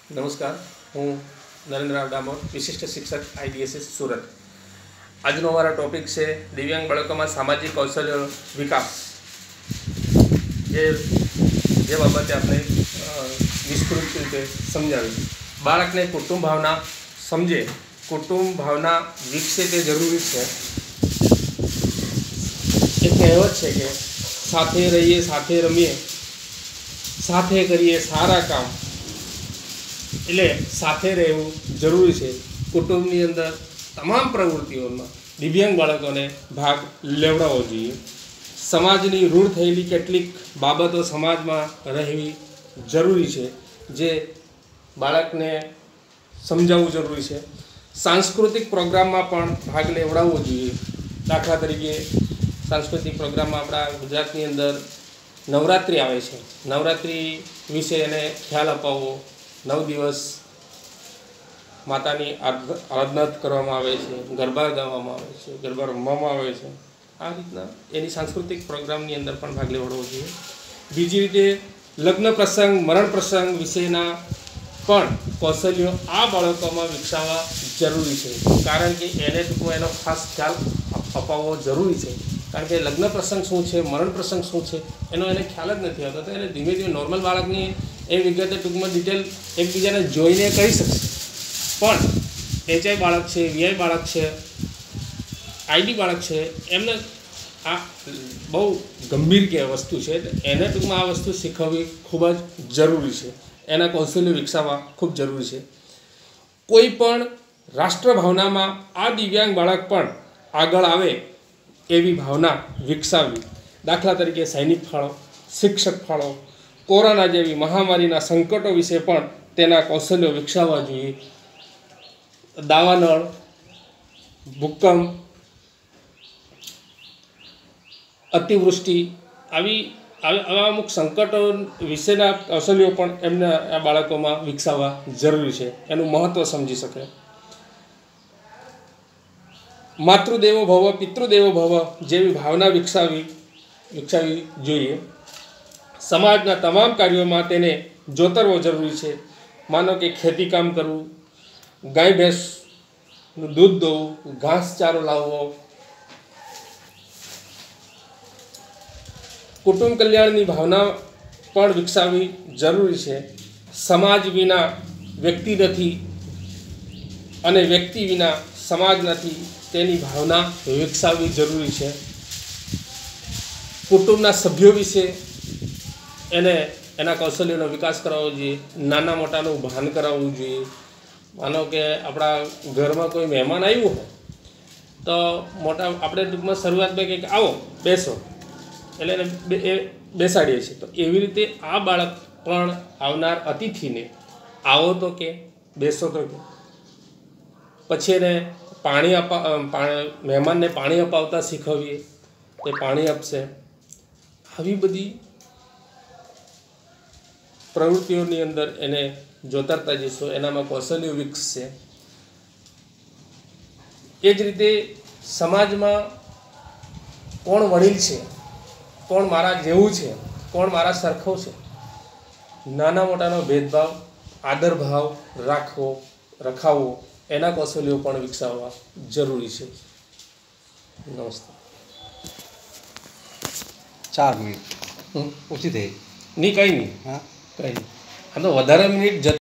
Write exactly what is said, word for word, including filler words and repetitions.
નમસ્કાર, હું નરેન્દ્ર ડામોર, વિશિષ્ટ શિક્ષક આઈડીએસએસ સુરત. આજનો અમારો ટોપિક છે દિવ્યાંગ બાળકોમાં સામાજિક કૌશલ્ય વિકાસ. જે જે બાબતે આપણે વિસ્તૃત રીતે સમજાવી. બાળકને કુટુંબ ભાવના સમજે, કુટુંબ ભાવના વિકસે તે જરૂરી છે. એ કહેવત છે કે સાથે રહીએ, સાથે રમીએ, સાથે કરીએ સારા કામ. એટલે સાથે રહેવું જરૂરી છે. કુટુંબની અંદર તમામ પ્રવૃત્તિઓમાં દિવ્યાંગ બાળકોને ભાગ લેવડાવવો જોઈએ. સમાજની રૂઢ થયેલી કેટલીક બાબતો સમાજમાં રહેવી જરૂરી છે, જે બાળકને સમજાવવું જરૂરી છે. સાંસ્કૃતિક પ્રોગ્રામમાં પણ ભાગ લેવડાવવો જોઈએ. દાખલા તરીકે સાંસ્કૃતિક પ્રોગ્રામમાં આપણા ગુજરાતની અંદર નવરાત્રિ આવે છે. નવરાત્રિ વિશે એને ખ્યાલ અપાવવો. નવ દિવસ માતાની આરાધના કરવામાં આવે છે, ગરબા ગાવામાં આવે છે, ગરબા રમવામાં આવે છે. આ રીતના એની સાંસ્કૃતિક પ્રોગ્રામની અંદર પણ ભાગ લેવડાવવો જોઈએ. બીજી રીતે લગ્ન પ્રસંગ, મરણ પ્રસંગ વિશેના પણ કૌશલ્યો આ બાળકોમાં વિકસાવવા જરૂરી છે. કારણ કે એને ટૂંકમાં એનો ખાસ ખ્યાલ અપાવવો જરૂરી છે. કારણ કે લગ્ન પ્રસંગ શું છે, મરણ પ્રસંગ શું છે, એનો એને ખ્યાલ જ નથી આવતો. તો એને ધીમે ધીમે નોર્મલ બાળકની એ વિગતે ટૂંકમાં ડિટેલ એકબીજાને જોઈને કહી શકશે. પણ એચઆઈ બાળક છે, વીઆઈ બાળક છે, આઈડી બાળક છે, એમને આ બહુ ગંભીર કે વસ્તુ છે. એને ટૂંકમાં આ વસ્તુ શીખવવી ખૂબ જ જરૂરી છે. એના કૌશલ્યો વિકસાવવા ખૂબ જરૂરી છે. કોઈ પણ રાષ્ટ્રભાવનામાં આ દિવ્યાંગ બાળક પણ આગળ આવે એવી ભાવના વિકસાવવી. દાખલા તરીકે સૈનિક ફાળો, શિક્ષક ફાળો, કોરોના જેવી મહામારીના સંકટો વિશે પણ તેના કૌશલ્યો વિકસાવવા જોઈએ. દાવાનળ, ભૂકંપ, અતિવૃષ્ટિ આવી આવા અમુક સંકટો વિશેના કૌશલ્યો પણ એમને આ બાળકોમાં વિકસાવવા જરૂરી છે. એનું મહત્ત્વ સમજી શકે. માતૃદેવો ભવ, પિતૃદેવો ભવ જેવી ભાવના વિકસાવી વિકસાવવી જોઈએ. સમાજના તમામ કાર્યોમાં તેને જોતરવો જરૂરી છે. માનો કે ખેતી કામ કરવું, ગાય ભેંસનું દૂધ દોવું, ઘાસચારો લાવવો, કુટુંબ કલ્યાણની ભાવના પણ વિકસાવવી જરૂરી છે. સમાજ વિના વ્યક્તિ નથી અને વ્યક્તિ વિના સમાજ નથી, તેની ભાવના વિકસાવવી જરૂરી છે. કુટુંબના સભ્યો વિશે એને એના કૌશલ્યનો વિકાસ કરાવવો જોઈએ. નાના મોટાનું ભાન કરાવવું જોઈએ. માનો કે આપણા ઘરમાં કોઈ મહેમાન આવ્યું હોય તો મોટા આપણે ટૂંકમાં શરૂઆતમાં કંઈક આવો બેસો એટલે એને એ બેસાડીએ છીએ. તો એવી રીતે આ બાળક પણ આવનાર અતિથિને આવો તો કે, બેસો તો કે. પછી એને પાણી આપવા, મહેમાનને પાણી અપાવતા શીખવીએ, તે પાણી આપશે. આવી બધી પ્રવૃત્તિઓની અંદર એને જોતરતા જઈશું, એનામાં કૌશલ્યો વિકસશે. એ જ રીતે સમાજમાં કોણ વડીલ છે, કોણ મારા જેવું છે, કોણ મારા સરખો છે, નાના મોટાનો ભેદભાવ, આદરભાવ રાખવો રખાવવો, એના કૌશલ્યો પણ વિકસાવવા જરૂરી છે. નમસ્તે. ચાર મિનિટ ઓછી થઈ નહીં, કંઈ નહીં. હા, કંઈ નહીં. આ તો વધારે મિનિટ